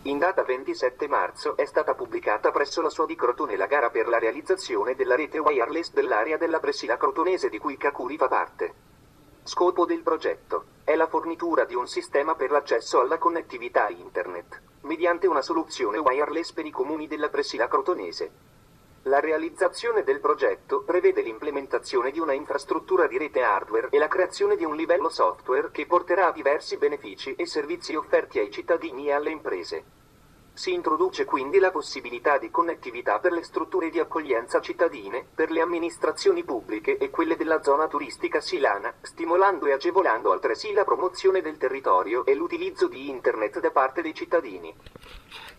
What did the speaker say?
In data 27 marzo è stata pubblicata presso la Sodi Crotone la gara per la realizzazione della rete wireless dell'area della Presila Crotonese di cui Cacuri fa parte. Scopo del progetto è la fornitura di un sistema per l'accesso alla connettività Internet, mediante una soluzione wireless per i comuni della Presila Crotonese. La realizzazione del progetto prevede l'implementazione di una infrastruttura di rete hardware e la creazione di un livello software che porterà a diversi benefici e servizi offerti ai cittadini e alle imprese. Si introduce quindi la possibilità di connettività per le strutture di accoglienza cittadine, per le amministrazioni pubbliche e quelle della zona turistica silana, stimolando e agevolando altresì la promozione del territorio e l'utilizzo di Internet da parte dei cittadini.